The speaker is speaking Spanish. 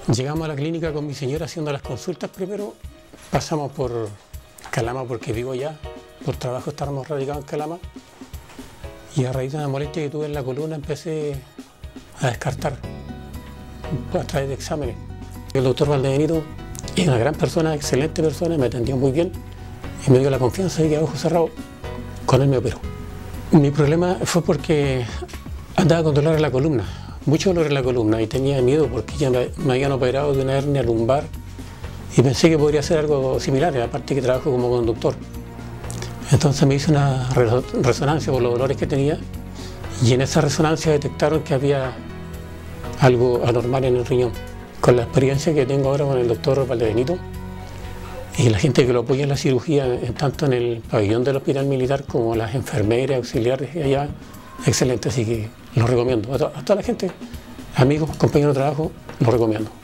Llegamos a la clínica con mi señora haciendo las consultas primero, pasamos por Calama porque vivo allá, por trabajo estábamos radicados en Calama, y a raíz de una molestia que tuve en la columna empecé a descartar a través de exámenes. El doctor Valdebenito es una gran persona, excelente persona, me atendió muy bien y me dio la confianza de que a ojos cerrados con él me operó. Mi problema fue porque andaba con dolor en la columna, mucho dolor en la columna, y tenía miedo porque ya me habían operado de una hernia lumbar y pensé que podría ser algo similar, aparte que trabajo como conductor. Entonces me hice una resonancia por los dolores que tenía y en esa resonancia detectaron que había algo anormal en el riñón. Con la experiencia que tengo ahora con el doctor Valdebenito y la gente que lo apoya en la cirugía, tanto en el pabellón del Hospital Militar como las enfermeras, auxiliares de allá, excelente, así que lo recomiendo. A toda la gente, amigos, compañeros de trabajo, lo recomiendo.